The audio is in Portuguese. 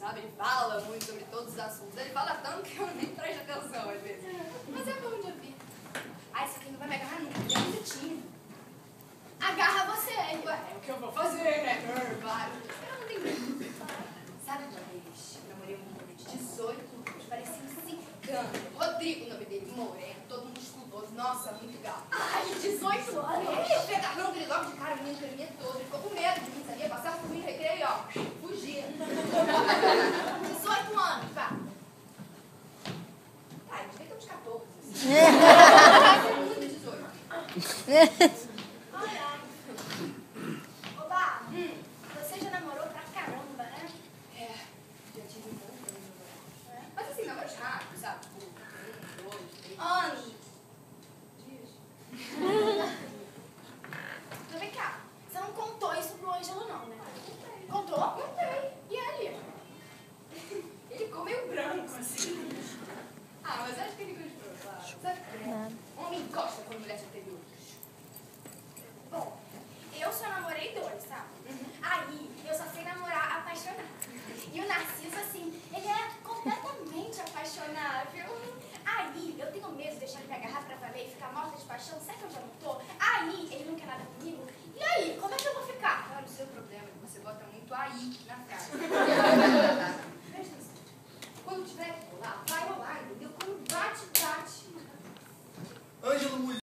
sabe? Ele fala muito sobre todos os assuntos. Ele fala tanto que eu nem presto atenção às vezes. Mas é bom de ouvir. Ah, esse aqui não vai me agarrar nunca, ele é muito tímido. Agarra você. Ué, é o que eu vou fazer, né? Claro. Eu não tenho medo. Sabe uma vez, eu namorei um menino de 18 anos, parecia um cigano. Rodrigo, o nome dele, moreno, todo musculoso. Nossa, muito gato. Ai, 18 anos. Eu fui agarrando ele logo de cara, o menino tremia todo. Ele ficou com medo de mim, sabia? Passava por mim no recreio, ó, fugia. 18 anos, pá. Tá, eu devia ter uns 14. Assim. Muito 18. Olha. Oba, você já namorou pra caramba, né? É, já tive um monte de namorados. Mas assim, namoros rápidos, sabe? Tipo, 1, 2, 3 Anos. dias. Então vem cá, você não contou isso pro Ângelo não, né? Contou? Contei. E ele? Ele ficou meio branco, assim. Ah, mas acho que ele gostou, claro. Sabe que homem gosta quando mulher já teve outros. Bom, eu só namorei 2, sabe? Aí, eu só sei namorar apaixonado. E o Narciso, assim, ele é completamente apaixonável. Aí, eu tenho medo de deixar ele me agarrar pra valer e ficar morta de paixão, será que eu já não tô? Aí, ele não quer nada comigo. E aí, como é que eu vou ficar? Claro, o seu problema é que você bota muito aí na frase.